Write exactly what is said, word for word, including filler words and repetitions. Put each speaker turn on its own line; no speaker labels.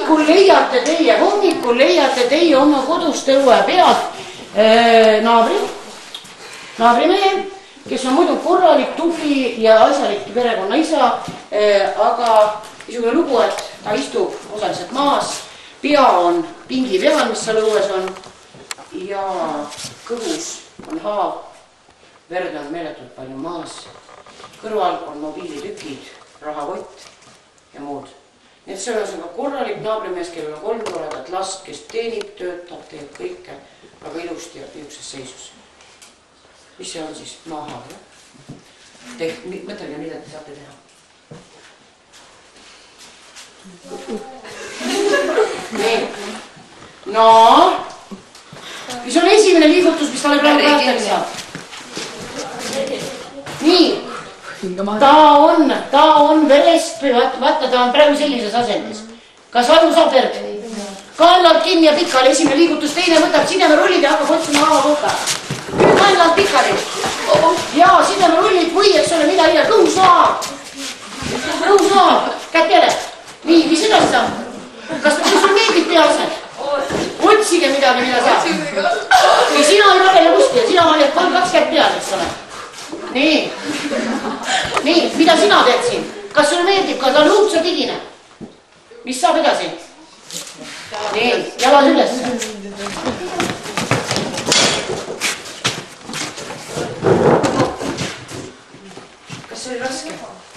hommikul leiate teie, hommikul leiate teie oma kodust õue pealt äh, naabri, naabrimehe, kes on muidu korralik, tubli ja asjalik perekonna isa äh,, aga niisugune lugu, et ta istub osaliselt maas, pea on pingi peal, mis seal õues on ja kõhus on haav, verd on meeletult palju maas, kõrval on mobiilitükid, rahakott ja muud. Nii et see on ka korralik naabrimees, kellel on kolm toredat last, kes teenib, töötab, teeb kõike väga ilusti ja niisuguses seisus. Mis see on siis? Maha, jah? Mõtelge, mida te saate teha. Nii. No, mis on esimene liigutus, mis talle praegu praegu saab? Nii. Ta on, ta on verest, vaata, ta on praegu sellises asendis. Kas aju saab verd? Kaelad kinni ja pikali, esimene liigutus, teine võtab sidemerullid ja hakkab otsima haava koka. Kaelad pikali. Ja sidemerullid või, eks ole, mida hilja, kõhusaab. Kõhusaab, kätt jälle. Nii, mis edasi saab? Kas sul meeldib pealsed? Otsige midagi, mida saab. Või sina ei ragele kuskil, sina valid kolm kaks kätt peal, eks ole. Nii, nii, mida sina teed siin? Kas sulle meeldib, kas on õudselt higine? Mis saab edasi? Nii, jalad üles. Kas see oli raske?